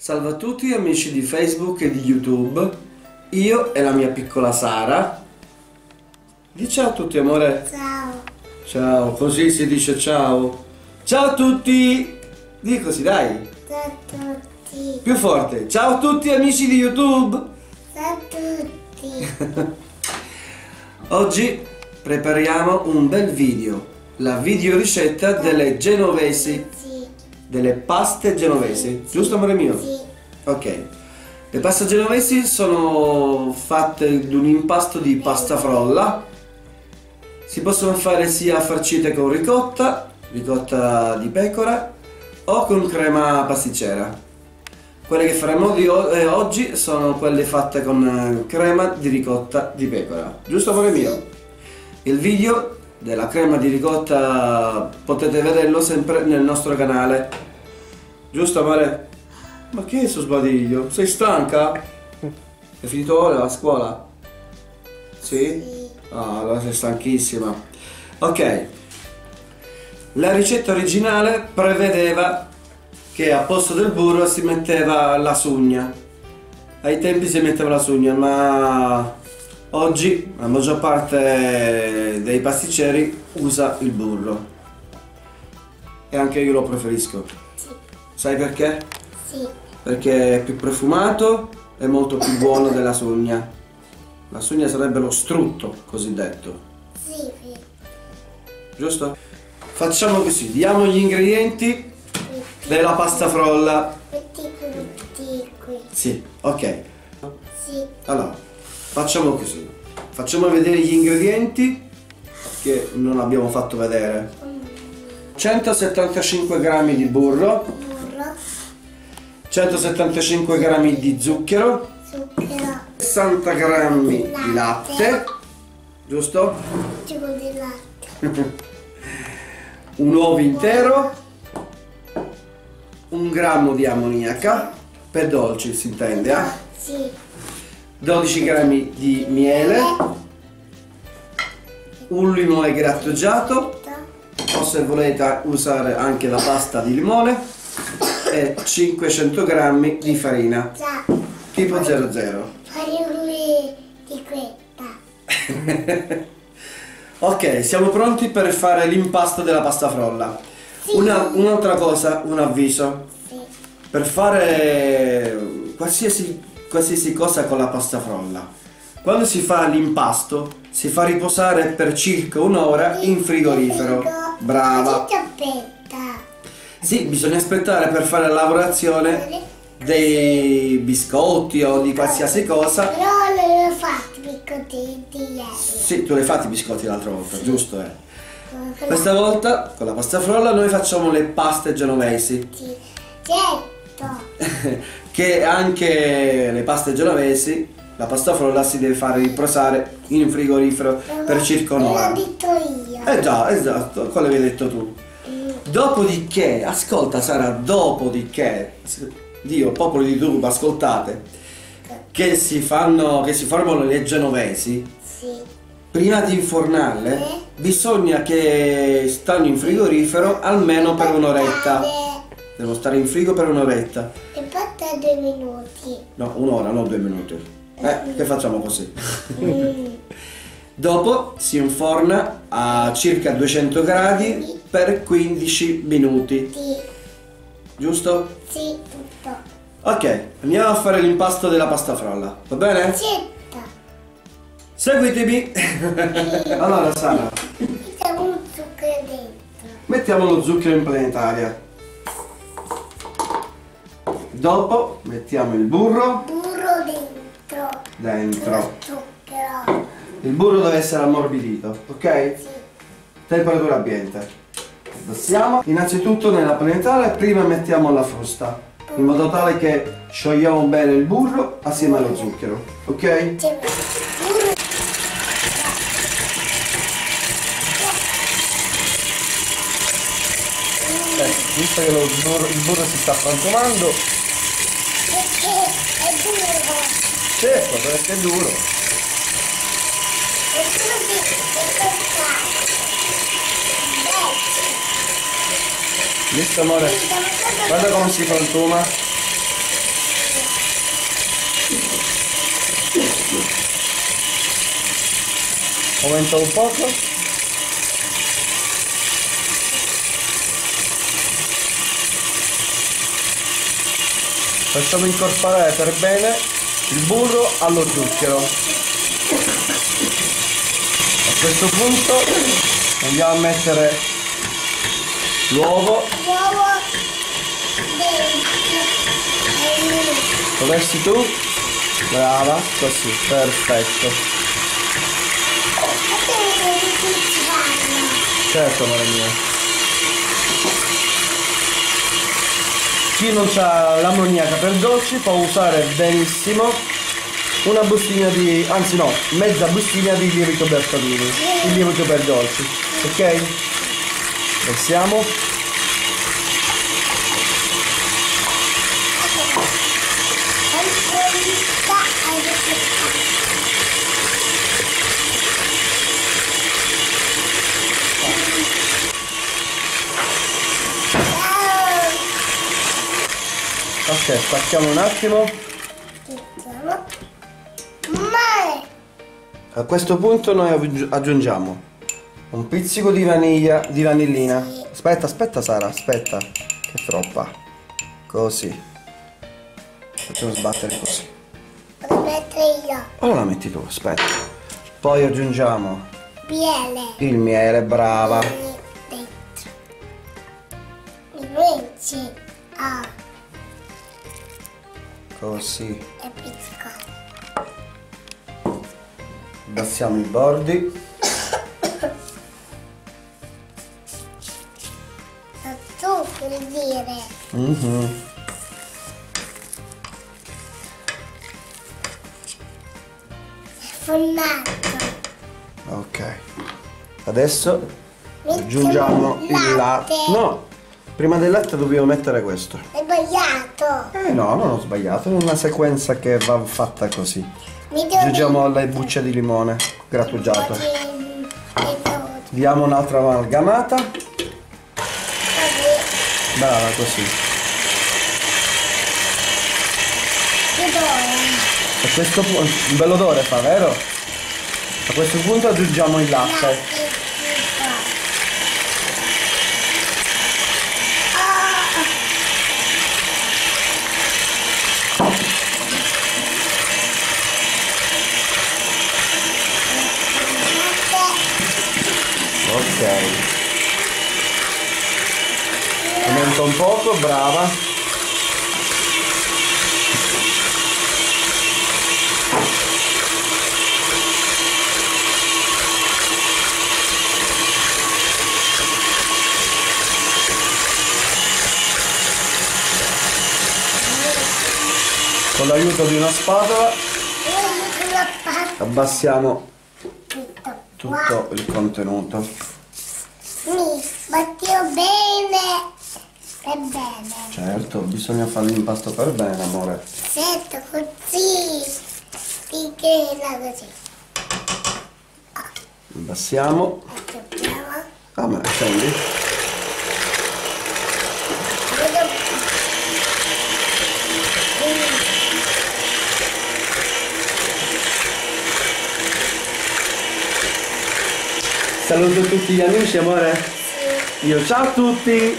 Salve a tutti amici di Facebook e di YouTube, io e la mia piccola Sara. Di ciao a tutti amore. Ciao. Ciao, così si dice ciao. Ciao a tutti! Dì così dai. Ciao a tutti. Più forte. Ciao a tutti amici di YouTube. Ciao a tutti. Oggi prepariamo un bel video. La video ricetta delle genovesi. Sì. Delle paste genovesi. Giusto amore mio? Sì. Ok. Le paste genovesi sono fatte di un impasto di pasta frolla. Si possono fare sia farcite con ricotta di pecora o con crema pasticcera. Quelle che faremo oggi sono quelle fatte con crema di ricotta di pecora. Giusto amore mio? Il video della crema di ricotta potete vederlo sempre nel nostro canale. Giusto amore? Ma che è sto sbadiglio? Sei stanca? Hai finito ora la scuola? Sì? Ah, allora sei stanchissima. Ok. La ricetta originale prevedeva che a posto del burro si metteva la sugna. Ai tempi si metteva la sugna, ma oggi la maggior parte dei pasticceri usa il burro. E anche io lo preferisco. Sì. Sai perché? Sì. Perché è più profumato e molto più buono della sugna. La sugna sarebbe lo strutto cosiddetto, Sì. giusto? Facciamo così, diamo gli ingredienti della pasta frolla. Metti qui. Sì, ok. Sì. Allora, facciamo così. Facciamo vedere gli ingredienti che non abbiamo fatto vedere. 175 g di burro, Burro. 175 g di zucchero, Zucchero. 60 g di latte, giusto? Tipo di latte. Un uovo intero, 1 grammo di ammoniaca, per dolci si intende, Sì. 12 g di miele, un limone grattugiato, o se volete usare anche la pasta di limone, e 500 g di farina, Già. tipo 00. Faremo di questa. Ok, siamo pronti per fare l'impasto della pasta frolla. Sì. Un'altra cosa, un avviso. Sì. Per fare qualsiasi cosa con la pasta frolla, quando si fa l'impasto, si fa riposare per circa un'ora in frigorifero. Brava! Che aspetta. Sì, bisogna aspettare per fare la lavorazione dei biscotti o di qualsiasi cosa. Però non ho fatto biscotti ieri. Sì, tu l'hai fatti i biscotti l'altra volta, giusto? Questa volta con la pasta frolla noi facciamo le paste genovesi. Sì. Certo. Che anche le paste genovesi, la pasta frolla si deve fare riposare in frigorifero per circa un'ora. L'ho detto io. Già, esatto, quello che hai detto tu. Dopodiché, ascolta Sara, dopodiché, Dio, popolo di YouTube, ascoltate, che si formano le genovesi, Sì. prima di infornarle, bisogna che stanno in frigorifero almeno per un'oretta. Devono stare in frigo per un'oretta. E poi 2 minuti. No, un'ora, non 2 minuti. Che facciamo così? Dopo si inforna a circa 200 gradi per 15 minuti. Sì. Giusto? Sì, tutto. Ok, andiamo a fare l'impasto della pasta frolla. Va bene? Certo. Seguitemi! Allora Sara, Mettiamo un zucchero dentro. mettiamo lo zucchero in planetaria. Dopo mettiamo il burro Burro dentro. dentro. Lo zucchero. Il burro deve essere ammorbidito, ok? Sì. Temperatura ambiente. Passiamo. Innanzitutto nella planetaria prima mettiamo la frusta, in modo tale che sciogliamo bene il burro assieme allo zucchero, ok? C'è burro. Visto che il burro si sta frantumando, Perché è duro. certo, perché è duro. E quindi è toccato. Visto amore? Guarda come si frantuma. Aumenta un poco. Facciamo incorporare per bene il burro allo zucchero. A questo punto andiamo a mettere l'uovo. Uovo dentro. Lo versi tu? Brava, così, perfetto. Certo, amore mio. Chi non ha l'ammoniaca per dolci può usare benissimo una bustina di, anzi no, mezza bustina di lievito Bertolini, il lievito per dolci, ok? Versiamo. Ok, spacchiamo un attimo. A questo punto noi aggiungiamo un pizzico di vaniglia, di vanillina. Aspetta Sara, aspetta, che è troppa. Così. Facciamo sbattere così. Lo metto io. Ora la metti tu, aspetta. Poi aggiungiamo Miele. il miele, brava. Dentro. Invece Così. è piccolo. Abbassiamo i bordi. Tu per dire. Formato. Ok. Adesso Mettiamo aggiungiamo il latte. No, prima del latte dobbiamo mettere questo. È sbagliato. No, non ho sbagliato, è una sequenza che va fatta così. Aggiungiamo le bucce di limone grattugiato. Diamo un'altra amalgamata. Brava, così. A questo punto, un bel odore fa, vero? A questo punto aggiungiamo il latte. Ok. Aumenta un poco, brava. Con l'aiuto di una spatola abbassiamo tutto il contenuto. Mi battio bene per bene. Certo, bisogna fare l'impasto per bene, amore. Sento così, picchina così. Abbassiamo. Accettiamo. Ah, ma scendi. Saluto tutti gli amici, amore. Sì. Io ciao a tutti.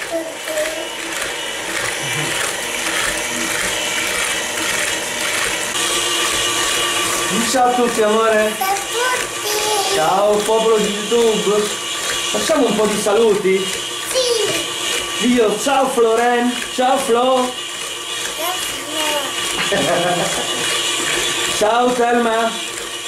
Ciao a tutti, amore. Ciao a tutti. Ciao popolo di YouTube. Facciamo un po' di saluti. Sì. Io ciao Floren. Ciao Flo. Ciao Telma.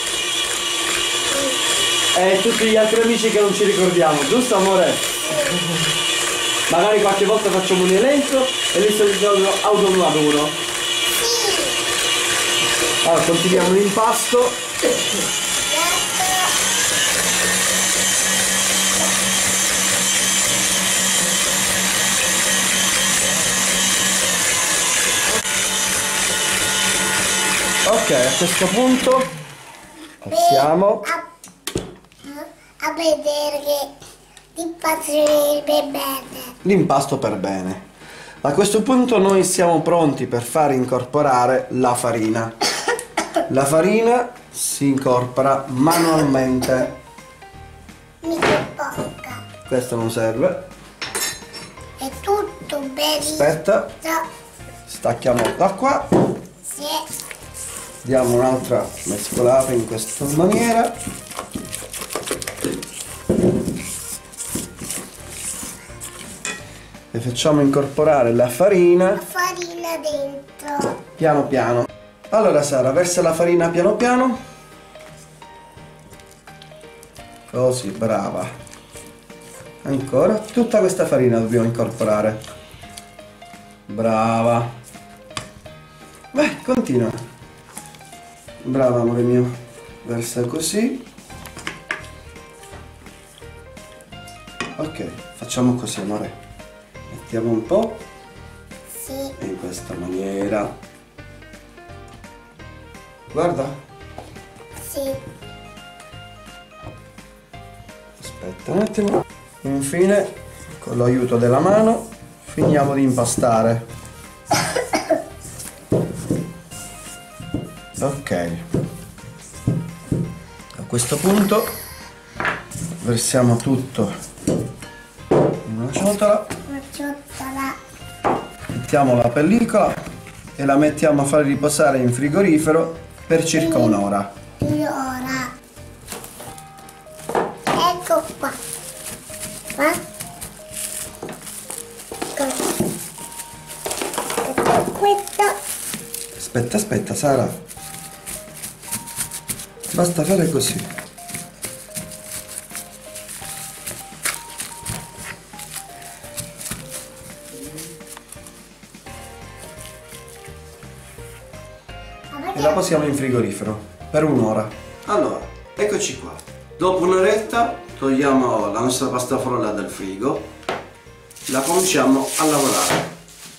E tutti gli altri amici che non ci ricordiamo, giusto amore? Magari qualche volta facciamo un elenco e li salutiamo ad uno ad uno. Allora continuiamo l'impasto. Ok, a questo punto passiamo A vedere che ti passerebbe bene. l'impasto per bene. A questo punto noi siamo pronti per far incorporare la farina. La farina si incorpora manualmente. Mi tocca. Questo non serve. È tutto benissimo. Aspetta, stacchiamo da qua, Sì. diamo un'altra mescolata in questa maniera. E facciamo incorporare la farina Farina dentro. piano piano. Allora Sara, versa la farina piano piano. Così, brava. Ancora, tutta questa farina dobbiamo incorporare. Brava. Vai, continua. Brava amore mio. Versa così. Ok, facciamo così amore. Mettiamo un po' Sì. in questa maniera. Guarda. Sì. Aspetta un attimo. Infine, con l'aiuto della mano, finiamo di impastare. Ok. A questo punto versiamo tutto in una ciotola, Una ciotola. mettiamo la pellicola e la mettiamo a fare riposare in frigorifero per circa un'ora. Allora. Ecco qua. Qua. Così. Questo. Aspetta Sara. Basta fare così. E la posiamo in frigorifero per un'ora. Allora, eccoci qua. Dopo un'oretta togliamo la nostra pasta frolla dal frigo, la cominciamo a lavorare.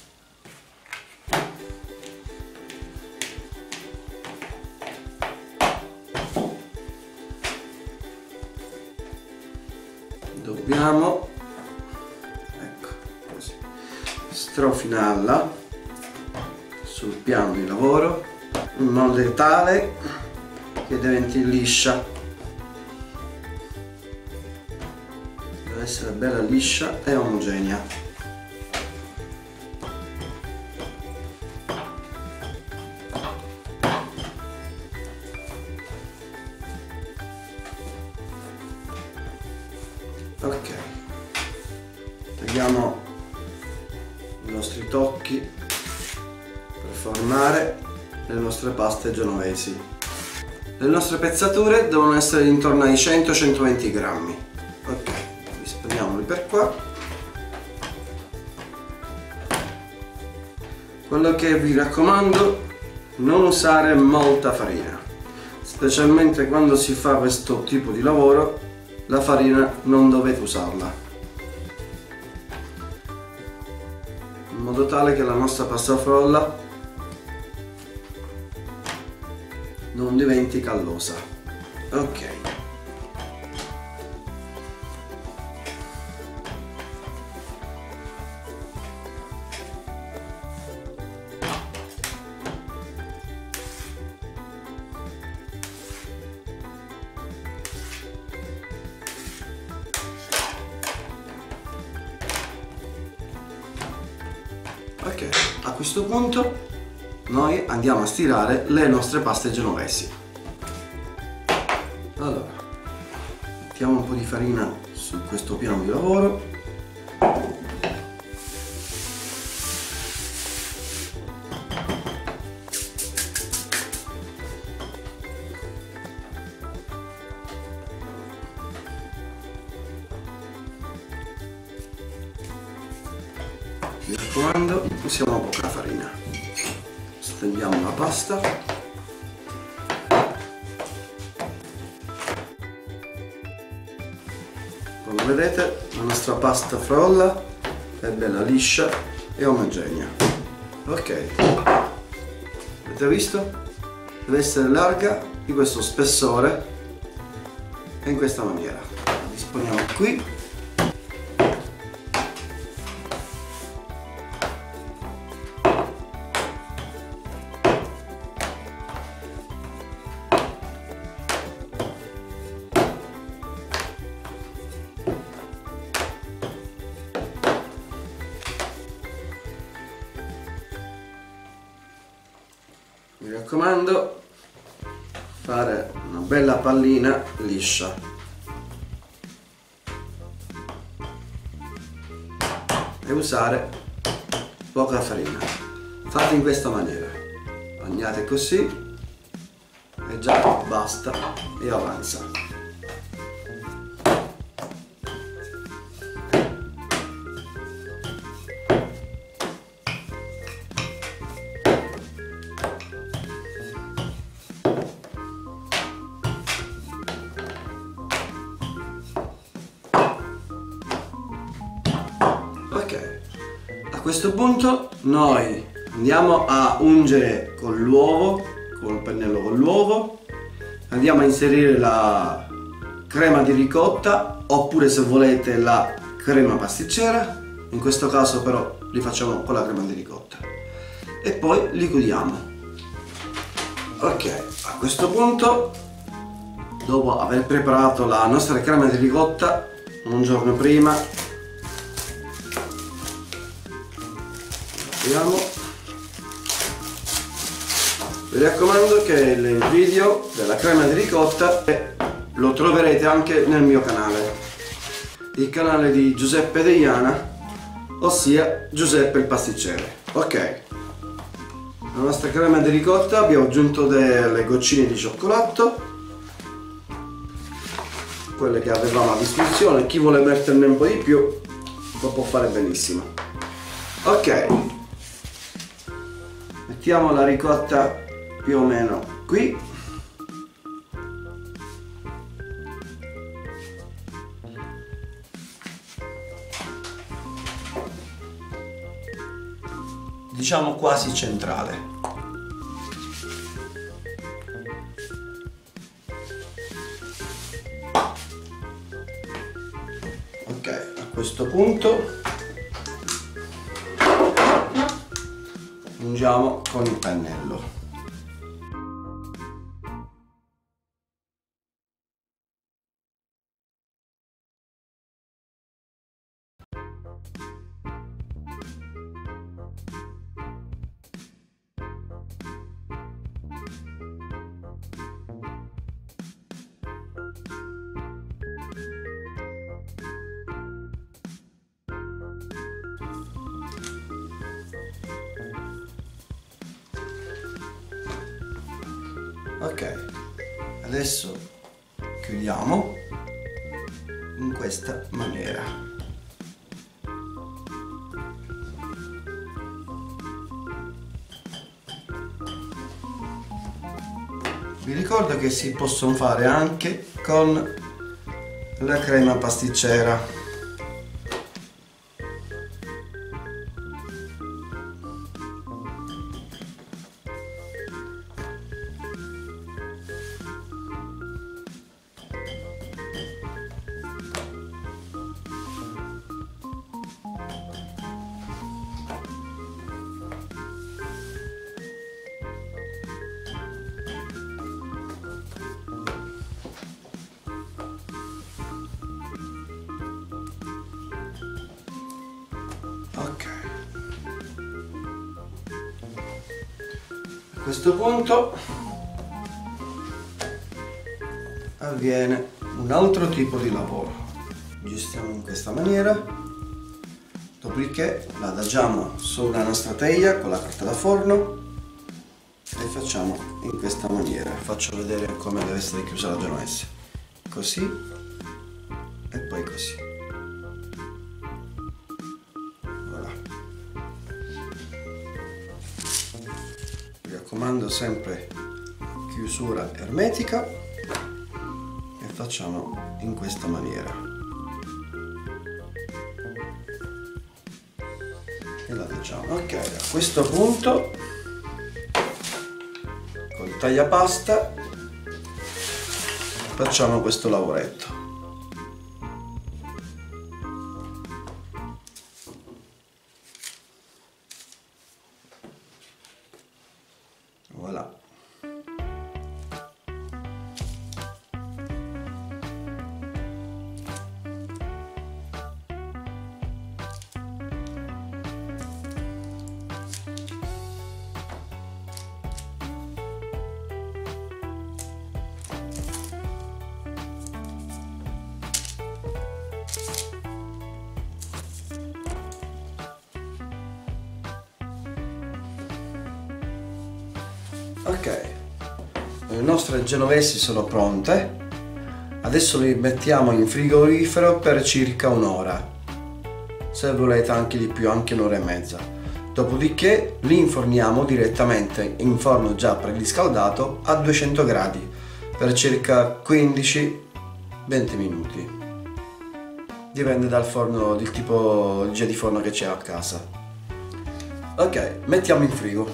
Dobbiamo, ecco così, strofinarla sul piano di lavoro in modo tale che diventi liscia. Deve essere bella liscia e omogenea. Ok, togliamo i nostri tocchi per formare le nostre paste genovesi. Le nostre pezzature devono essere intorno ai 100-120 grammi. Ok, disponiamoli per qua. Quello che vi raccomando, non usare molta farina, specialmente quando si fa questo tipo di lavoro. La farina non dovete usarla, in modo tale che la nostra pasta frolla non diventi callosa. Ok. Ok, a questo punto noi andiamo a stirare le nostre paste genovesi. Allora, mettiamo un po' di farina su questo piano di lavoro. Mi raccomando, usiamo poca farina. Stendiamo la pasta. Come vedete, la nostra pasta frolla è bella liscia e omogenea. Ok, avete visto? Deve essere larga di questo spessore e in questa maniera. La disponiamo qui. raccomando, fare una bella pallina liscia. E usare poca farina. Fate in questa maniera. Bagnate così e già basta e avanza. Ok, a questo punto noi andiamo a ungere con l'uovo, con il pennello con l'uovo, andiamo a inserire la crema di ricotta oppure se volete la crema pasticcera, in questo caso però li facciamo con la crema di ricotta e poi li chiudiamo. Ok, a questo punto, dopo aver preparato la nostra crema di ricotta un giorno prima, vi raccomando che il video della crema di ricotta lo troverete anche nel mio canale, il canale di Giuseppe Deiana, ossia Giuseppe il pasticcere. Ok, la nostra crema di ricotta abbiamo aggiunto delle goccine di cioccolato, quelle che avevamo a disposizione, chi vuole metterne un po' di più lo può fare benissimo. Ok, mettiamo la ricotta più o meno qui. Diciamo quasi centrale. Ok, a questo punto ungiamo con il pennello. Ok, adesso chiudiamo in questa maniera. Vi ricordo che si possono fare anche con la crema pasticcera. Ok, a questo punto avviene un altro tipo di lavoro. Gestiamo in questa maniera, dopodiché la adagiamo sulla nostra teglia con la carta da forno e facciamo in questa maniera. Faccio vedere come deve essere chiusa la genovese, così e poi così. Mi raccomando, sempre chiusura ermetica e facciamo in questa maniera e la leggiamo. Ok, a questo punto col tagliapasta facciamo questo lavoretto. Voilà. Ok, le nostre genovesi sono pronte. Adesso li mettiamo in frigorifero per circa un'ora. Se volete anche di più, anche un'ora e mezza. Dopodiché li inforniamo direttamente in forno già preriscaldato a 200 gradi per circa 15-20 minuti. Dipende dal forno, del tipo di di forno che c'è a casa. Ok, mettiamo in frigo.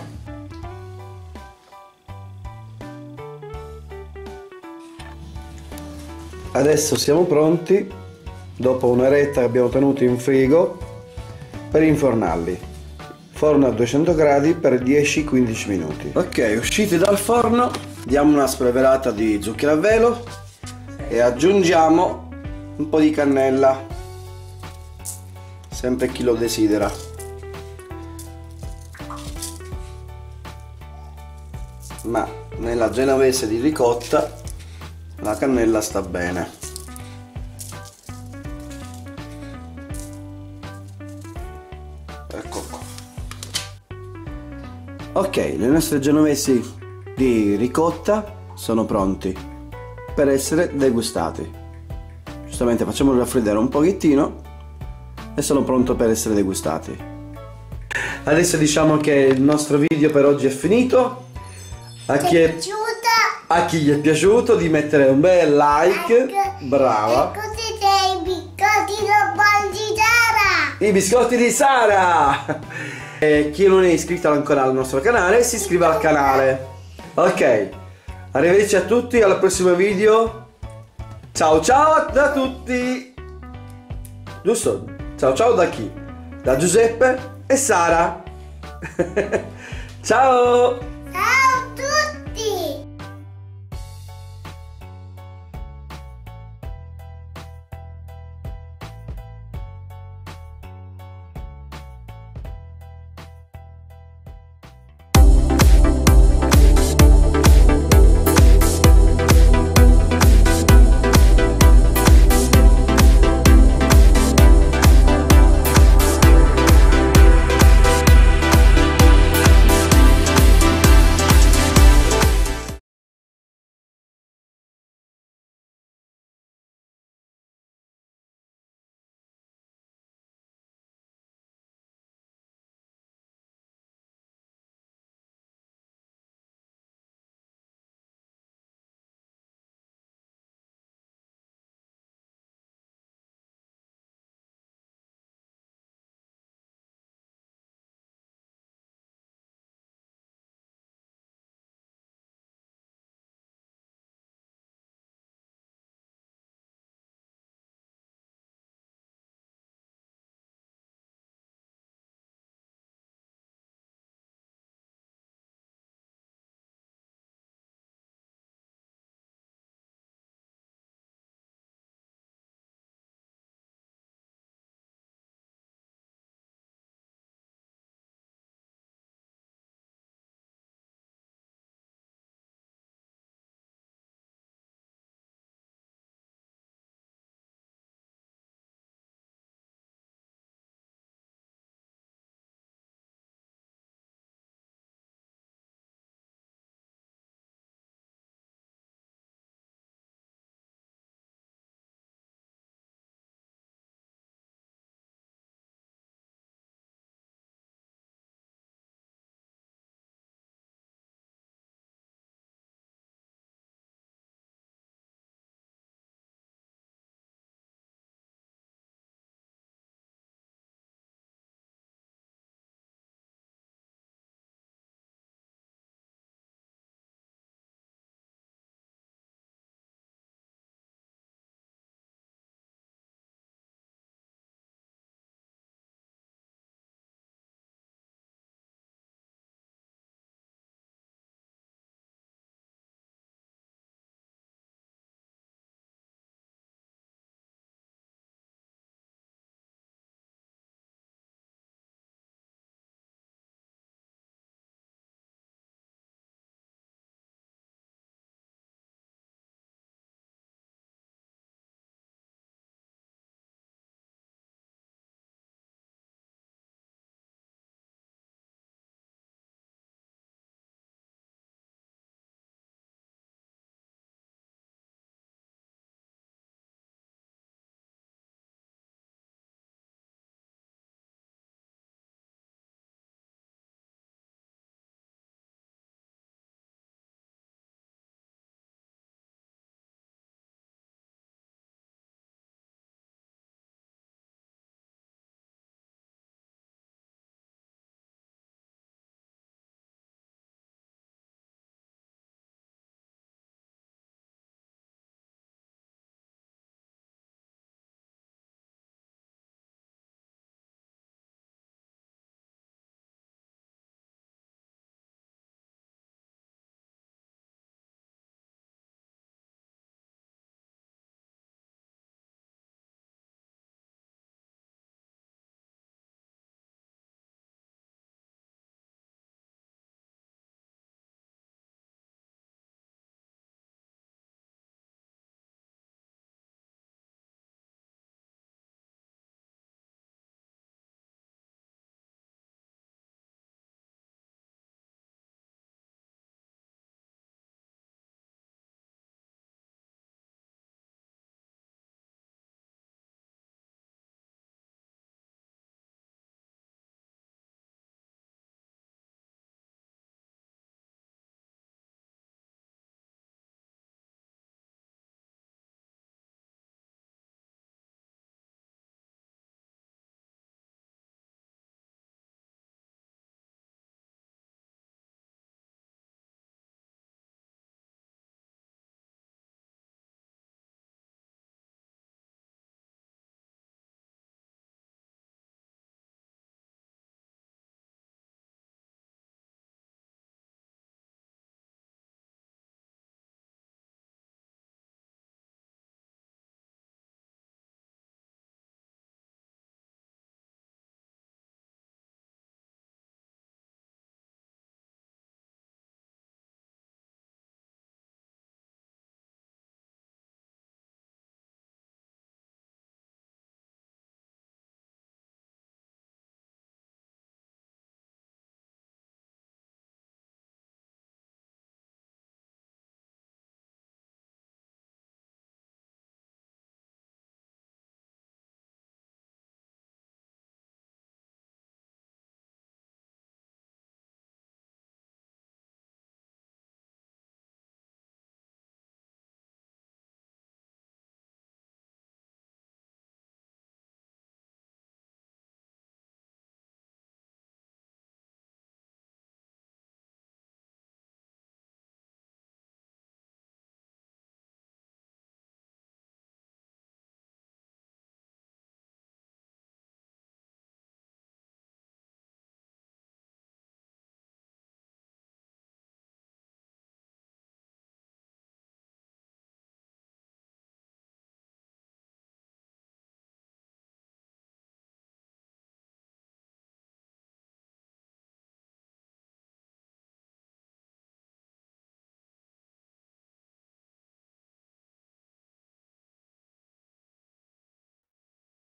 Adesso siamo pronti, dopo un'oretta che abbiamo tenuto in frigo, per infornarli. Forno a 200 gradi per 10-15 minuti. Ok, usciti dal forno, diamo una spolverata di zucchero a velo e aggiungiamo un po' di cannella, sempre chi lo desidera. Ma nella genovese di ricotta la cannella sta bene. Ecco qua. Ok, le nostre genovesi di ricotta sono pronti per essere degustati. Giustamente facciamolo raffreddare un pochettino e sono pronto per essere degustati. Adesso diciamo che il nostro video per oggi è finito. A chi gli è piaciuto di mettere un bel like, brava. E così dei biscotti di Sara. I biscotti di Sara. E chi non è iscritto ancora al nostro canale si iscriva al canale. Ok, arrivederci a tutti, al prossimo video. Ciao ciao da tutti. Giusto? Ciao ciao da chi? Da Giuseppe e Sara. Ciao.